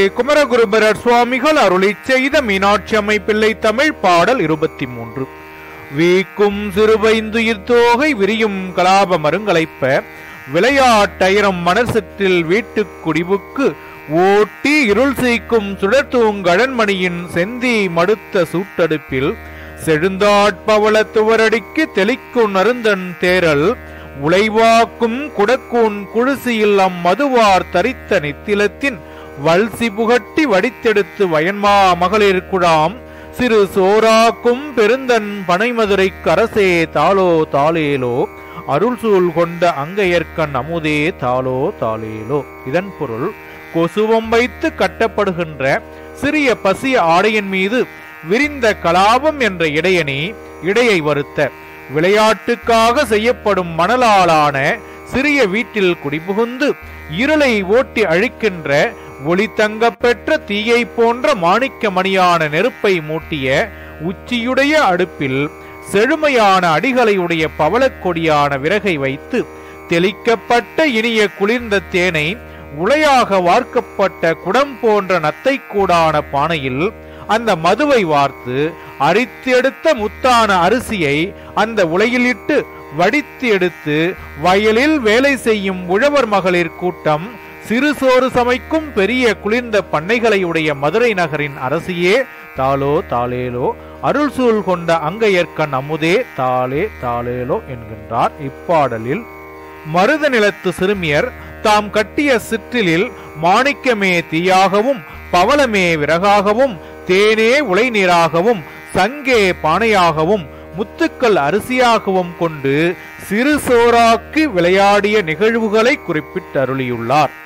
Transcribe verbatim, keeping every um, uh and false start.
குமரகுருபரர் சுவாமிகள் அருளிச் செய்த மீனாட்சி அம்மை பிள்ளை தமிழ் பாடல் இருபத்தி மூன்று. வீக்கும் சிறுபைந்துயிர் தோகை விரியும் கலாப மருங்களைப்ப விளையாட்டயிரம் மணர்சற்றில் வீட்டுக் குடிவுக்கு ஓட்டி இருள் சீக்கும் சுடர்தூங்கழன்மணியின் செந்தி மடுத்த சூட்டடுப்பில் செழுந்தாட்பவள துவரடிக்கு தெளிக்கும் நருந்தன் தேரல் உழைவாக்கும் குடக்கூன் குழுசியில் அம்மதுவார் தரித்த நித்திலத்தின் வல்சி புகட்டி வடித்தெடுத்து வயன்மா மகளிர் குழாம் சிறு சோராக்கும் பெருந்தன் பனைமதுரை கரசே தாளோ தாளேலோ அருள் சூழ் கொண்ட அங்கையர்கண் அமுதே தாளோ தாளேலோ. இதன் பொருள், கொசுவம் வைத்து கட்டப்படுகின்ற சிறிய பசிய ஆடையின் மீது விரிந்த கலாபம் என்ற இடையணி இடையை வருத்த விளையாட்டுக்காக செய்யப்படும் மணலாலான சிறிய வீட்டில் குடிபுகுந்து இருளை ஓட்டி அழிக்கின்ற ஒளி தங்க பெற்ற தீயை போன்ற மாணிக்க மணியான நெருப்பை மூட்டிய உச்சியுடைய அடுப்பில் செழுமையான அடிகளையுடைய பவளக்கொடியான விறகை வைத்து தெளிக்கப்பட்ட இனிய குளிர்ந்த தேனை உளையாக வார்க்கப்பட்ட குடம் போன்ற நத்தை கூடான பானையில் அந்த மதுவை வார்த்து அரித்து எடுத்த முத்தான அரிசியை அந்த உலையிலிட்டு வடித்து எடுத்து வயலில் வேலை செய்யும் உழவர் மகளிர் கூட்டம் சிறு சோறு சமைக்கும் பெரிய குளிர்ந்த பண்ணைகளை உடைய மதுரை நகரின் அரசியே தாளோ தாளேலோ அருள் சூழ் கொண்ட அங்கையர்கண் அமுதே தாளே தாளேலோ என்கின்றார். இப்பாடலில் மருத நிலத்து சிறுமியர் தாம் கட்டிய சிற்றிலில் மாணிக்கமே தீயாகவும் பவளமே விறகாகவும் தேனே உலை நீராகவும் சங்கே பானையாகவும் முத்துக்கள் அரிசியாகவும் கொண்டு சிறு சோறாக்கி விளையாடிய நிகழ்வுகளை குறிப்பிட்டு அருளியுள்ளார்.